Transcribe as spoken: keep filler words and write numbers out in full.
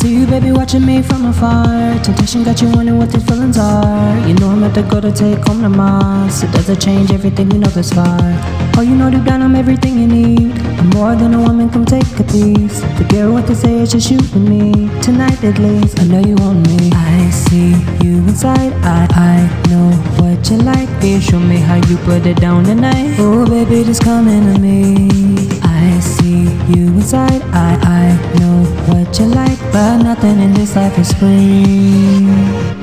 see you, baby, watching me from afar. Temptation got you wondering what these feelings are. You know I'm at the girl to take home to Mars. So does it change everything you know this far? Oh, you know deep down I'm everything you need. I'm more than a woman, come take a piece. Forget what they say, it's just you and me. Tonight at least, I know you want me. I see you inside, I, I know what you like. Babe, show me how you put it down tonight. Oh baby, just come into me. I see you inside, I, I know what you like. But nothing in this life is free.